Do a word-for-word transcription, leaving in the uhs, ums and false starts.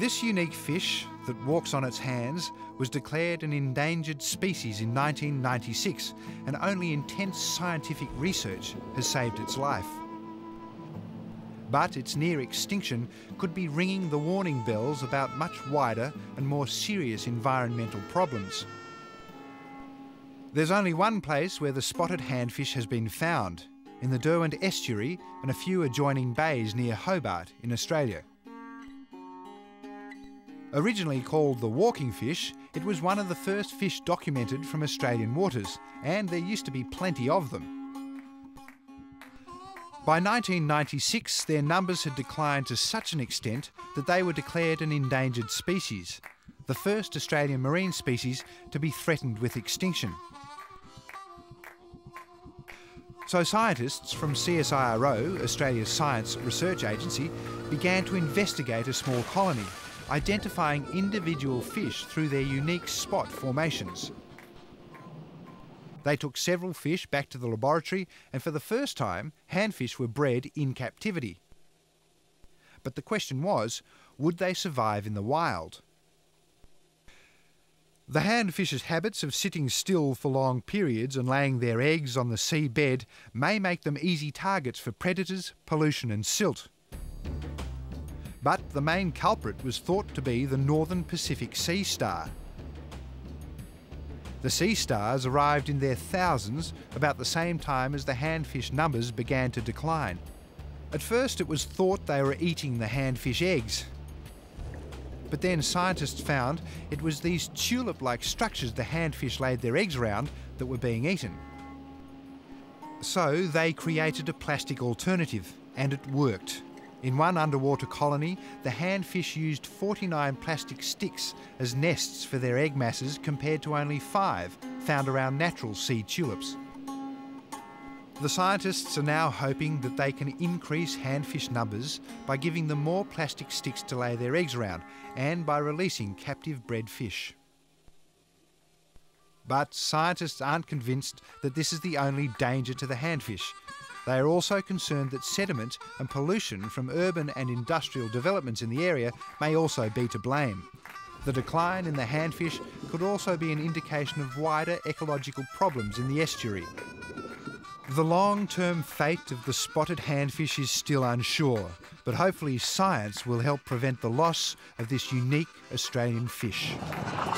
This unique fish that walks on its hands was declared an endangered species in nineteen ninety-six, and only intense scientific research has saved its life. But its near extinction could be ringing the warning bells about much wider and more serious environmental problems. There's only one place where the spotted handfish has been found, in the Derwent estuary and a few adjoining bays near Hobart in Australia. Originally called the walking fish, it was one of the first fish documented from Australian waters, and there used to be plenty of them. By nineteen ninety-six, their numbers had declined to such an extent that they were declared an endangered species, the first Australian marine species to be threatened with extinction. So scientists from C S I R O, Australia's science research agency, began to investigate a small colony, identifying individual fish through their unique spot formations. They took several fish back to the laboratory, and for the first time, handfish were bred in captivity. But the question was, would they survive in the wild? The handfish's habits of sitting still for long periods and laying their eggs on the sea bed may make them easy targets for predators, pollution and silt. But the main culprit was thought to be the northern Pacific sea star. The sea stars arrived in their thousands about the same time as the handfish numbers began to decline. At first it was thought they were eating the handfish eggs. But then scientists found it was these tulip-like structures the handfish laid their eggs around that were being eaten. So they created a plastic alternative, and it worked. In one underwater colony, the handfish used forty-nine plastic sticks as nests for their egg masses compared to only five found around natural sea tulips. The scientists are now hoping that they can increase handfish numbers by giving them more plastic sticks to lay their eggs around and by releasing captive bred fish. But scientists aren't convinced that this is the only danger to the handfish. They are also concerned that sediment and pollution from urban and industrial developments in the area may also be to blame. The decline in the handfish could also be an indication of wider ecological problems in the estuary. The long-term fate of the spotted handfish is still unsure, but hopefully science will help prevent the loss of this unique Australian fish.